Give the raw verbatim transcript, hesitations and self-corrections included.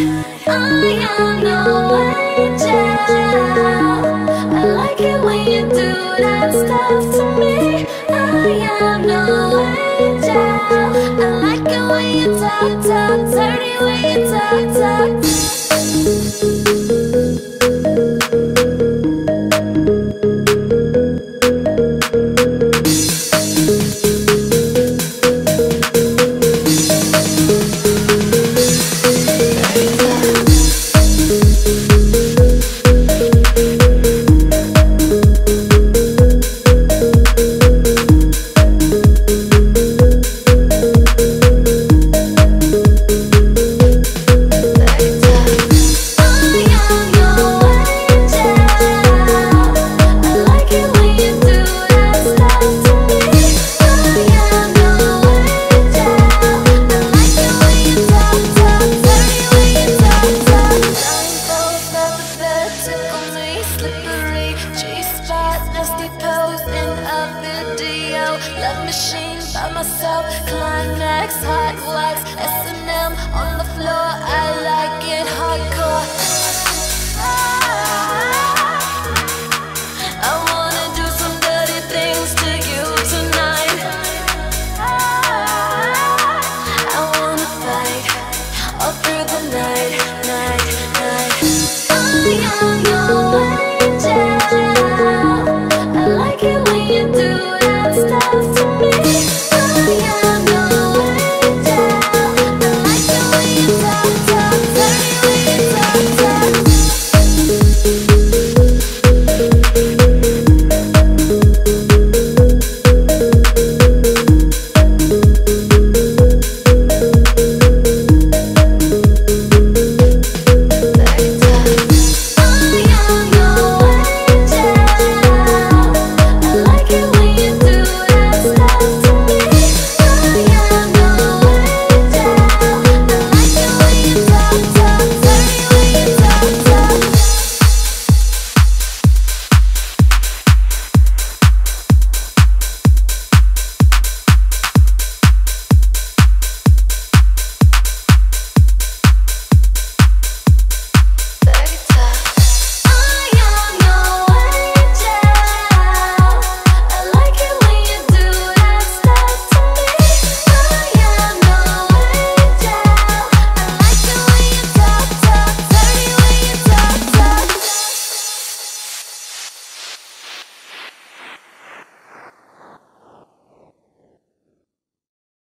I am no angel. I like it when you do that stuff to me. I am no angel. I like it when you talk, talk dirty, when you talk, talk. Love machine by myself, climax, hot wax, S and M on the floor. I like it hardcore. I wanna do some dirty things to you tonight. I wanna fight all through the night, night, night. I am your